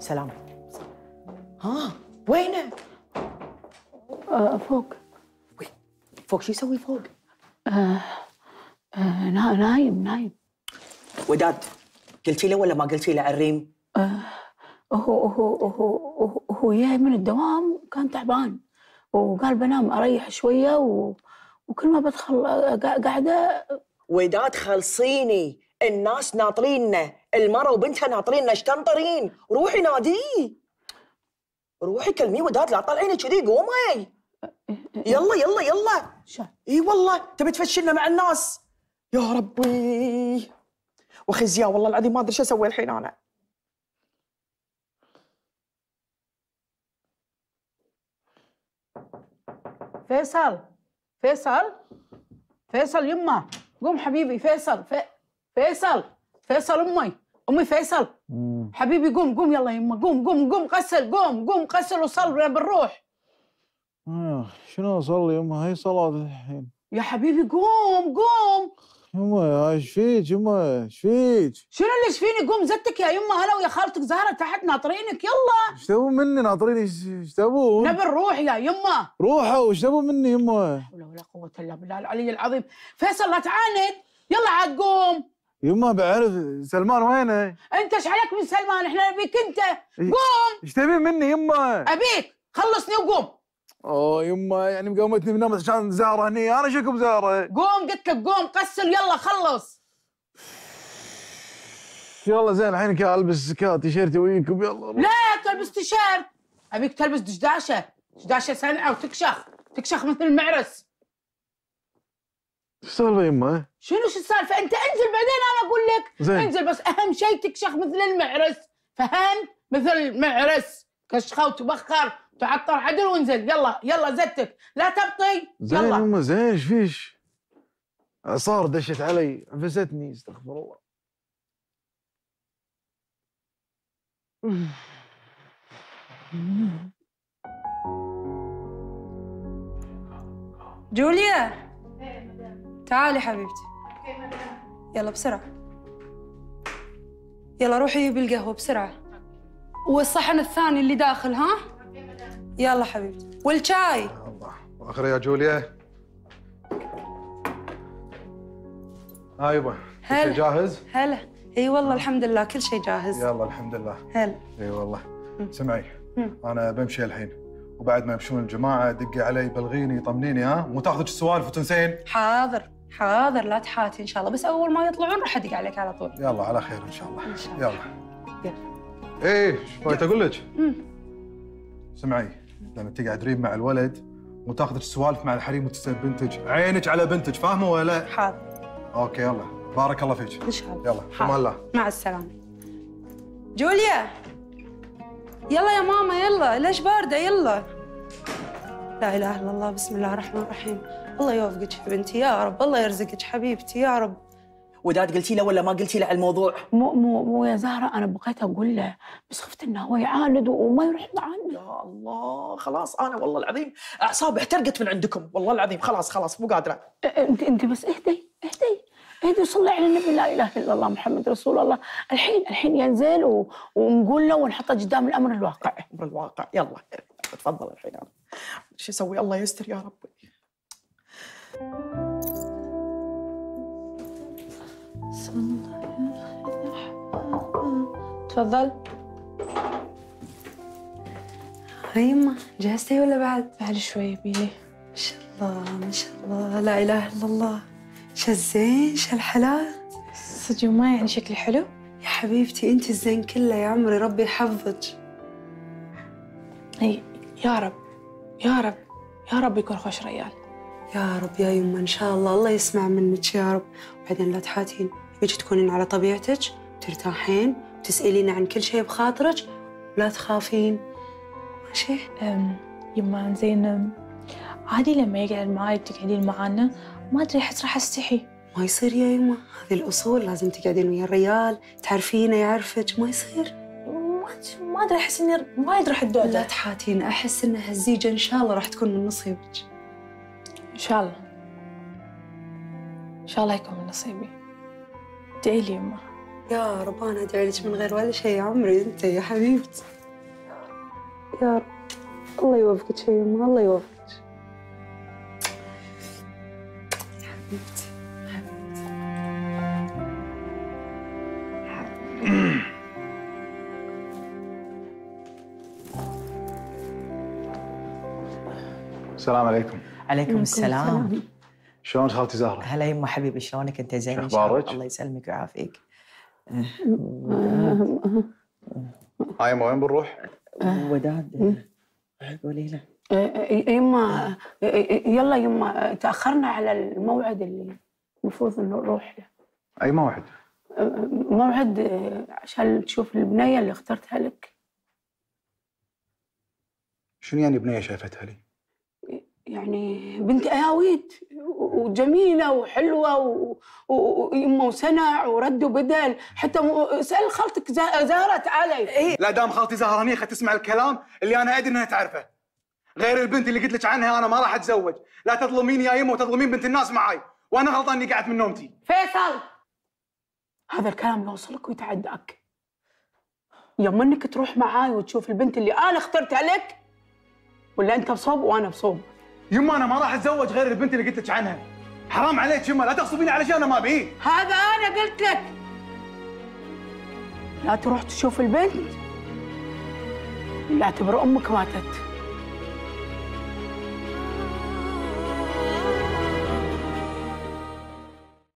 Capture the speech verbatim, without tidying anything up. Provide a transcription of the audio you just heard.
سلام. ها وينه؟ آه فوق. وين؟ فوق شو يسوي فوق؟ آه آه نايم نايم. وداد قلتي له ولا ما قلتي له عالريم؟ آه هو هو هو هو جاي من الدوام وكان تعبان وقال بنام اريح شويه و... وكل ما بدخل قاعده. وداد خلصيني، الناس ناطريننا، المرة وبنتها ناطريننا، ايش تنطرين؟ روحي ناديه، روحي كلميه وداد، لا تطلعيني كذي، قومي يلا يلا يلا. شو؟ اي والله تبي تفشلنا مع الناس. يا ربي واخي زيا، والله العظيم ما ادري شو اسوي الحين انا. فيصل فيصل فيصل يمه قوم حبيبي. فيصل في... فيصل فيصل امي امي فيصل مم. حبيبي قوم قوم يلا يمه قوم قوم قوم غسل قوم قوم غسل وصل بنروح. آه شنو اصلي يمه؟ هي صلاة الحين يا حبيبي قوم قوم. يمه. ايش فيك يمه؟ ايش فيك؟ شنو اللي ايش فيني؟ قوم زتك يا يمه، انا ويا خالتك زهره تحت ناطرينك. يلا ايش تبون مني ناطريني؟ ايش تبون؟ نبي نروح يا يمه. روحوا، ايش تبون مني يمه؟ لا حول ولا قوه الا بالله العلي العظيم. فيصل لا تعاند، يلا عاد قوم. يمه بعرف سلمان وينه؟ انت ايش عليك من سلمان؟ احنا نبيك انت. إيه؟ قوم. ايش تبين مني يمه؟ ابيك خلصني وقوم. اوه يمه يعني مقومتني من النوم عشان زهره هني، انا شكو بزهره؟ قوم قلت لك قوم غسل يلا خلص. يلا زين الحين كا البس كا تيشيرتي وياكم يلا. لا تلبس تيشيرت، ابيك تلبس دشداشه، دشداشه سنعه وتكشخ تكشخ مثل المعرس. ايش السالفه يمه؟ شنو شو السالفه؟ انت انزل بعدين انا اقول لك. زين. انزل بس اهم شيء تكشخ مثل المعرس، فهمت؟ مثل المعرس كشخه وتبخر تعطر عدل وانزل. يلا يلا زتك لا تبطي. زين يلا يمه زين. ايش فيش؟ صار دشت علي عفستني، استغفر الله. جوليا تعالي حبيبتي. يلا بسرعة، يلا روحي بالقهوة بسرعة، والصحن الثاني اللي داخل. ها يلا حبيبتي، والشاي. الله اخر يا جوليا. ها يبا كل شيء جاهز؟ هلا. اي والله الحمد لله كل شيء جاهز. يلا الحمد لله. هلا. اي والله. سمعي انا بمشي الحين، وبعد ما يمشون الجماعه دقي علي بلغيني طمنيني، ها مو تاخذك السوالف وتنسين. حاضر حاضر لا تحاتي ان شاء الله، بس اول ما يطلعون راح ادق عليك على طول. يلا على خير ان شاء الله. ان شاء الله. يلا. يلا. ايه ايش فايت اقول لك؟ سمعي لما تقعدين مع الولد مو تاخذك السوالف مع الحريم وتسال بنتك، عينك على بنتك، فاهمه ولا لا؟ حاضر. اوكي يلا بارك الله فيك. ان شاء الله. يلا في امان الله. مع السلامة. جوليا يلا يا ماما يلا، ليش باردة؟ يلا. لا إله إلا الله، بسم الله الرحمن الرحيم. الله يوفقك يا بنتي يا رب، الله يرزقك حبيبتي يا رب. وداد قلتي له ولا ما قلتي له على الموضوع؟ مو مو مو يا زهره، انا بغيت اقول له بس خفت انه هو يعاند وما يروح معنا. يا الله خلاص، انا والله العظيم اعصابي احترقت من عندكم، والله العظيم خلاص خلاص مو قادره. انت انت بس اهدي اهدي اهدي وصلي على النبي، لا اله الا الله محمد رسول الله. الحين الحين ينزل و... ونقول له ونحطه قدام الامر الواقع. امر الواقع. يلا تفضل الحين انا شو اسوي؟ الله يستر يا ربي. تفضل. هاي يما جهزتي ولا بعد؟ بعد شوي بيلي. ما شاء الله ما شاء الله، لا اله الا الله. شالزين شالحالات. صدق ما يعني شكلي حلو؟ يا حبيبتي انت الزين كله يا عمري، ربي يحفظك. اي يا رب يا رب يا رب يكون خوش ريال. يا رب يا يما ان شاء الله، الله يسمع منك يا رب. وبعدين لا تحاتين، ابيك تكونين على طبيعتك وترتاحين وتسألين عن كل شيء بخاطرك ولا تخافين، ماشي؟ أم يما زين عادي لما يقعد معاي بتقعدين معانا، ما ادري احس راح استحي. ما يصير يا يما، هذه الاصول، لازم تقعدين ويا الريال تعرفينه يعرفك، ما يصير. ما ادري احس اني وايد راح اتدودع. لا تحاتين، احس ان هالزيجه ان شاء الله راح تكون من نصيبك. ان شاء الله ان شاء الله يكون من نصيبي. ادعي لي يما. يا رب انا ادعي لك من غير ولا شيء يا عمري، انت يا حبيبتي. يا رب الله يوفقك يا يما، الله يوفقك. حبيبتي السلام عليكم. عليكم السلام. شلونك خالتي زهرة؟ هلا يما حبيبي، شلونك انت؟ زين شو ان شاء الله. أخبارك؟ الله يسلمك ويعافيك. هاي يما وين بنروح؟ وداد قولي له. يما يلا يما، تاخرنا على الموعد اللي المفروض انه نروح له. اي موعد؟ موعد عشان تشوف البنيه اللي اخترتها لك. شنو يعني بنية شافتها لي؟ يعني بنت اياويد وجميله وحلوه ويمه وسنع ورد وبدل، حتى اسال خالتك زهره تعالي. إيه؟ لا دام خالتي زهره نيخه تسمع الكلام اللي انا ادري انها تعرفه، غير البنت اللي قلت لك عنها انا ما راح اتزوج. لا تظلميني يا يمه وتظلمين بنت الناس معاي، وانا غلطان اني قعدت من نومتي. فيصل، هذا الكلام يوصلك ويتعداك. يوم انك تروح معاي وتشوف البنت اللي انا اخترتها لك، ولا انت بصوب وانا بصوب. يما انا ما راح اتزوج غير البنت اللي قلت لك عنها. حرام عليك يما، لا تغصبيني على شيء انا ما ابيه. هذا انا قلت لك لا تروح تشوف البنت، لا اعتبر امك ماتت.